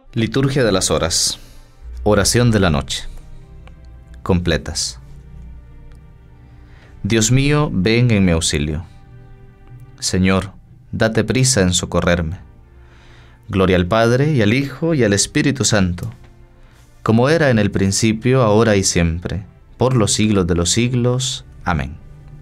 Liturgia de las horas. Oración de la noche. Completas. Dios mío, ven en mi auxilio. Señor, date prisa en socorrerme. Gloria al Padre, y al Hijo, y al Espíritu Santo, como era en el principio, ahora y siempre, por los siglos de los siglos. Amén.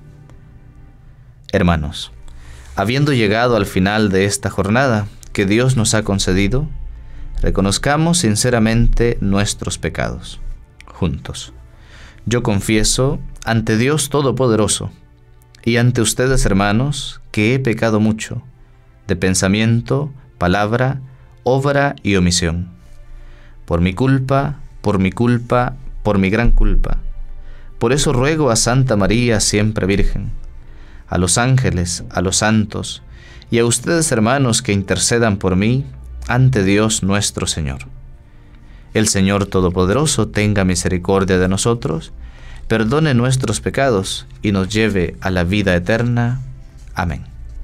Hermanos, habiendo llegado al final de esta jornada que Dios nos ha concedido, reconozcamos sinceramente nuestros pecados. Juntos. Yo confieso ante Dios Todopoderoso y ante ustedes, hermanos, que he pecado mucho, de pensamiento, palabra, obra y omisión. Por mi culpa, por mi gran culpa. Por eso ruego a Santa María, siempre Virgen, a los ángeles, a los santos, y a ustedes, hermanos, que intercedan por mí ante Dios nuestro Señor. El Señor Todopoderoso tenga misericordia de nosotros, perdone nuestros pecados y nos lleve a la vida eterna. Amén.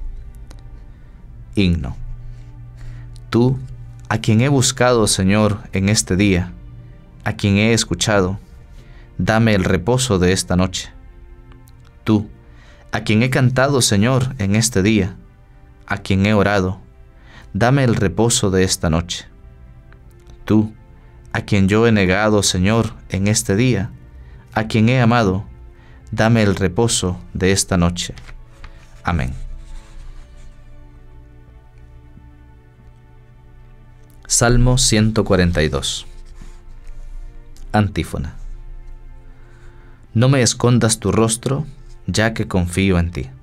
Himno. Tú, a quien he buscado, Señor, en este día, a quien he escuchado, dame el reposo de esta noche. Tú, a quien he cantado, Señor, en este día, a quien he orado, dame el reposo de esta noche. Tú, a quien yo he negado, Señor, en este día, a quien he amado, dame el reposo de esta noche. Amén. Salmo 142. Antífona. No me escondas tu rostro, ya que confío en ti.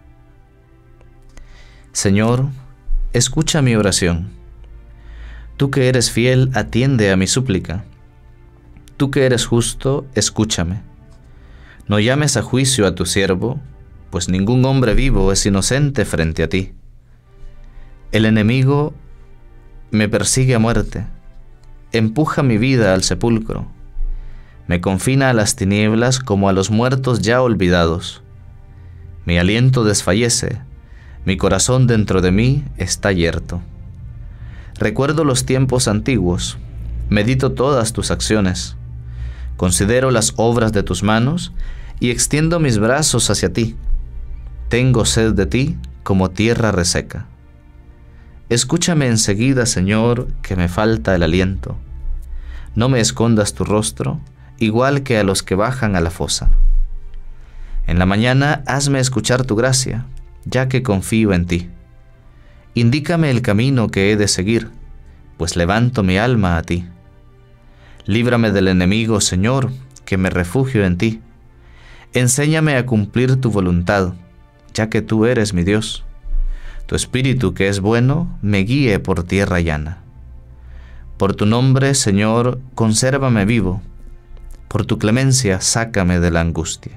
Señor, escucha mi oración. Tú que eres fiel, atiende a mi súplica. Tú que eres justo, escúchame. No llames a juicio a tu siervo, pues ningún hombre vivo es inocente frente a ti. El enemigo me persigue a muerte, empuja mi vida al sepulcro, me confina a las tinieblas como a los muertos ya olvidados. Mi aliento desfallece, mi corazón dentro de mí está yerto. Recuerdo los tiempos antiguos, medito todas tus acciones, considero las obras de tus manos y extiendo mis brazos hacia ti. Tengo sed de ti como tierra reseca. Escúchame enseguida, Señor, que me falta el aliento. No me escondas tu rostro, igual que a los que bajan a la fosa. En la mañana hazme escuchar tu gracia, ya que confío en ti. Indícame el camino que he de seguir, pues levanto mi alma a ti. Líbrame del enemigo, Señor, que me refugio en ti. Enséñame a cumplir tu voluntad, ya que tú eres mi Dios. Tu espíritu, que es bueno, me guíe por tierra llana. Por tu nombre, Señor, consérvame vivo. Por tu clemencia, sácame de la angustia.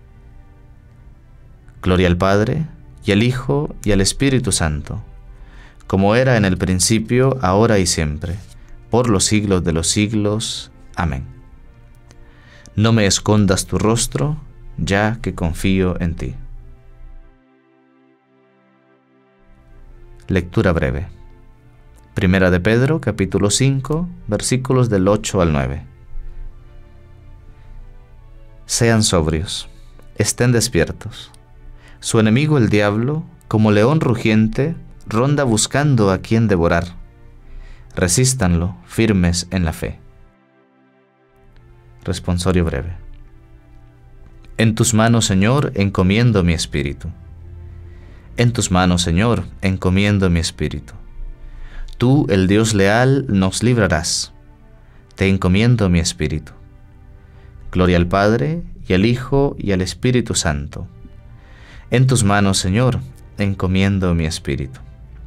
Gloria al Padre, y al Hijo, y al Espíritu Santo, como era en el principio, ahora y siempre, por los siglos de los siglos. Amén. No me escondas tu rostro, ya que confío en ti. Lectura breve. Primera de Pedro, capítulo 5, versículos del 8 al 9. Sean sobrios, estén despiertos. Su enemigo el diablo, como león rugiente, ronda buscando a quien devorar. Resístanlo, firmes en la fe. Responsorio breve. En tus manos, Señor, encomiendo mi espíritu. En tus manos, Señor, encomiendo mi espíritu. Tú, el Dios leal, nos librarás. Te encomiendo mi espíritu. Gloria al Padre, y al Hijo, y al Espíritu Santo. En tus manos, Señor, encomiendo mi espíritu.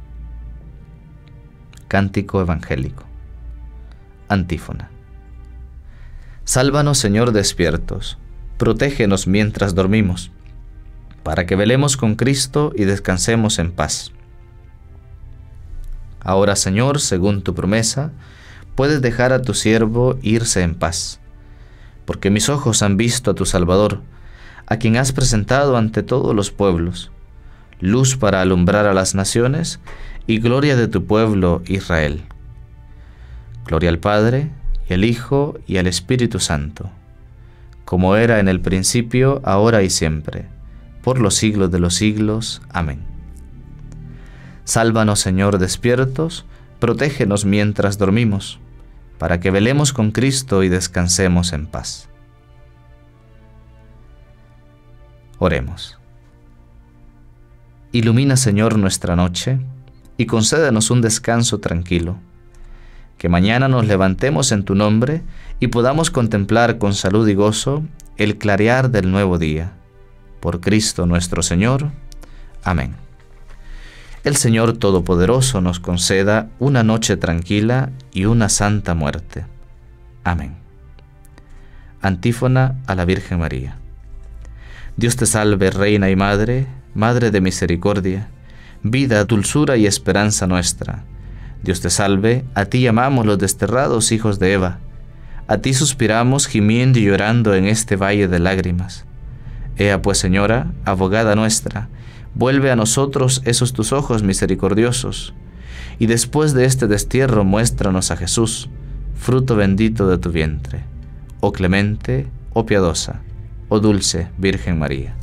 Cántico evangélico. Antífona. Sálvanos, Señor, despiertos. Protégenos mientras dormimos, para que velemos con Cristo y descansemos en paz. Ahora, Señor, según tu promesa, puedes dejar a tu siervo irse en paz, porque mis ojos han visto a tu Salvador, a quien has presentado ante todos los pueblos, luz para alumbrar a las naciones y gloria de tu pueblo Israel. Gloria al Padre, y al Hijo, y al Espíritu Santo, como era en el principio, ahora y siempre, por los siglos de los siglos. Amén. Sálvanos, Señor, despiertos, protégenos mientras dormimos, para que velemos con Cristo y descansemos en paz. Oremos. Ilumina, Señor, nuestra noche, y concédenos un descanso tranquilo. Que mañana nos levantemos en tu nombre y podamos contemplar con salud y gozo el clarear del nuevo día. Por Cristo nuestro Señor. Amén. El Señor Todopoderoso nos conceda una noche tranquila y una santa muerte. Amén. Antífona a la Virgen María. Dios te salve, Reina y Madre, Madre de misericordia, vida, dulzura y esperanza nuestra. Dios te salve, a ti llamamos los desterrados hijos de Eva. A ti suspiramos gimiendo y llorando en este valle de lágrimas. Ea pues, Señora, abogada nuestra, vuelve a nosotros esos tus ojos misericordiosos, y después de este destierro muéstranos a Jesús, fruto bendito de tu vientre. Oh clemente, oh piadosa, oh dulce Virgen María.